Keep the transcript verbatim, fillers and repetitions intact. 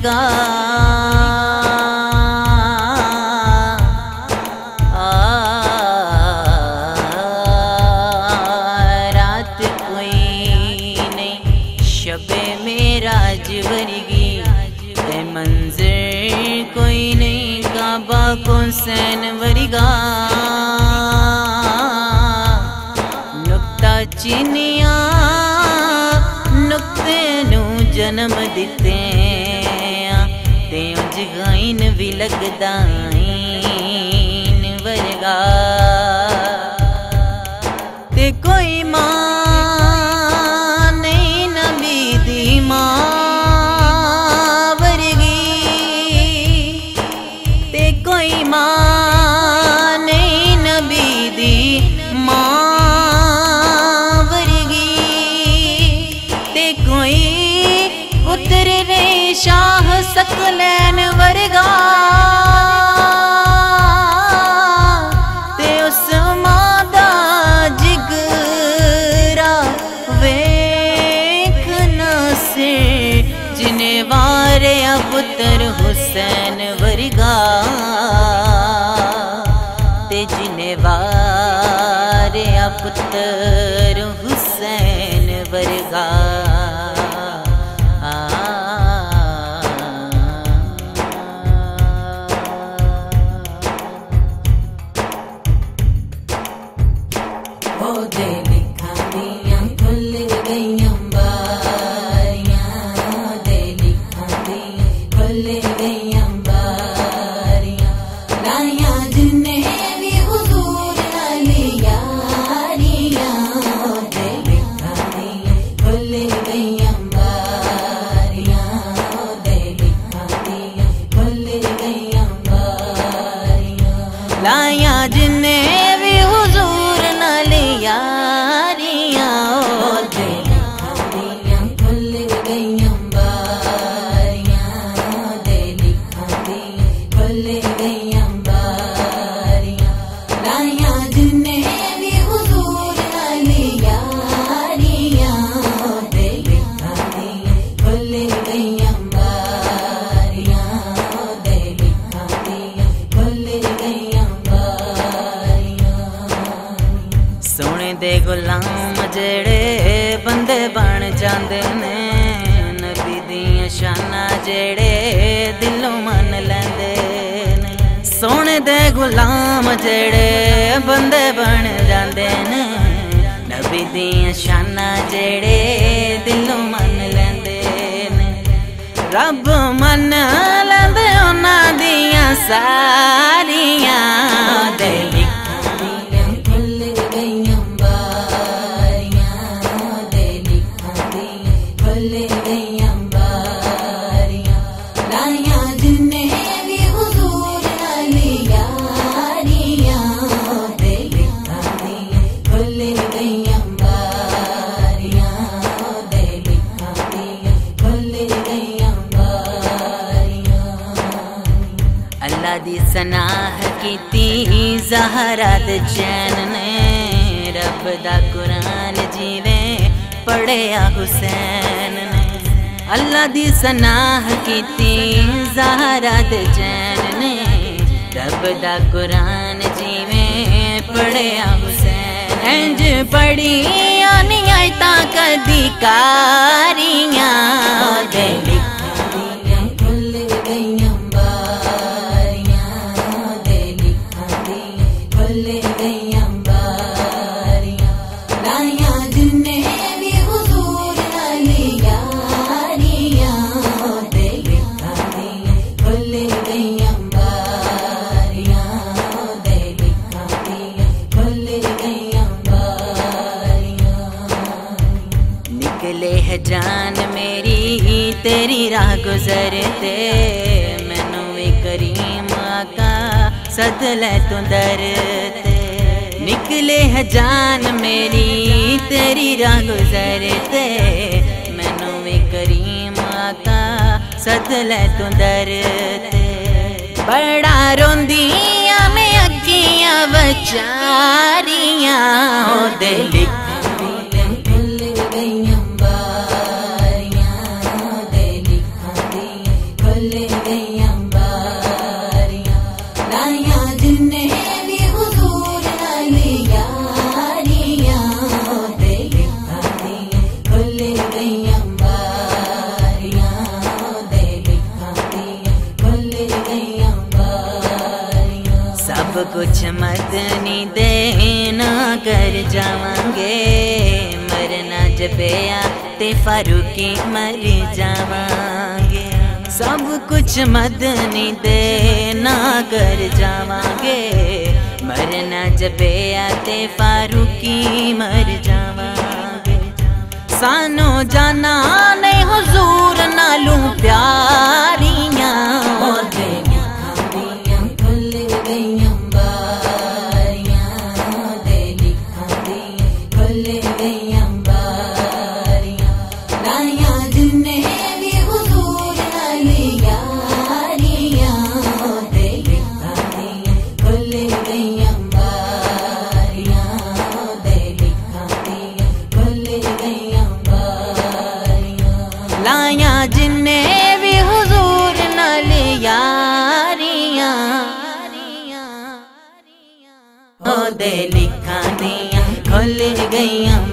वरगा रात कोई नहीं शबे मेराज वरगी ते मंज़िल कोई नहीं काबा को सैन वरगा नुक्ता चिनिया नुक्ते नू जन्म दिते ते उंज गाइन भी लगदा इन वरगा ते कोई मां नहीं नबी दी मां वरगी ते कोई मां नहीं नबी दी मां पुत्र रे शाह सकलैन वरगा ते उस मां दा जिगरा वेख ना से जिने वारे पुत्र हुसैन वरगा ते जिने वारे पुत्र हुसैन वरगा दे लिखा दियां खुल गईयां बारियां दे लिखा दियां खुल गईयां बारियां लाया जिन्ने भी हुजूर नाली यारियां दे लिखा दियां खुल गईयां बारियां दे लिखा दियां खुल गईयां बारियां लाया जिन्ने भी हुजूर नाली यारियां दे लिखा दियां खुल गईयां बारियां दे लिखा दियां खुल गईयां बारियां लाया जिन्ने भी हुजूर नाली यारियां दे लिखा दियां खुल गईयां बारियां दे लिखा दियां खुल गईयां बारियां सोने दे गुलाम जेड़े बंदे बन जांदे ने नबी दियां शानां जेड़े दिलों मन लैंदे ने सोने दे गुलाम जेड़े बंदे बन जांदे ने नबी दियां शानां जेड़े दिलों मन लैंदे ने रब मन लैंदे उन्हां दियां सारियां दे अल्लाह दी सनाह कीती ज़हरा दे चैन ने रब दा कुरान जीवे पढ़िया हुसैन ने अल्लाह दी सनाह कीती ज़हरा दे चैन ने रब दा कुरान जीवे पढ़िया हुसैन इंज पढ़ी आनी आयतां कदी कारियां दे जान मेरी तेरी राह गुजरते मैनू भी करीम आका सद ले तू दर ते निकले है जान मेरी तेरी राह गुजरते मैनू भी करीम आका सद ले तू दर ते बड़ा रोंदियां मैं अखियां बचारियां दे खुल गईयां बारियां लाया जिन्ने भी हुजूर नाल यारियां ओदे लिखां दियां खुल गईयां बारियां ओदे लिखां दियां खुल गईयां बारियां। सब कुछ मदनी देना कर जावांगे मरना जपिया ते फारूकी मर जावांगे। सब कुछ मदनी देना कर जावांगे मरना जपिया ते फारूकी मर जावांगे। सानू जाना नहीं हुजूर नालू प्यारियां ओदे लिखां दियां खुल गईयां बारियां ओदे लिखां दियां खुल गईयां बारियां लाया जिन्ने भी हुजूर नाल यारियां ओदे लिखां दियां खुल गईयां बारियां ओदे लिखां दियां खुल गईयां बारियां लाया जिन्ने भी हुजूर नाल यारियां ओदे लिखां दियां खुल गईयां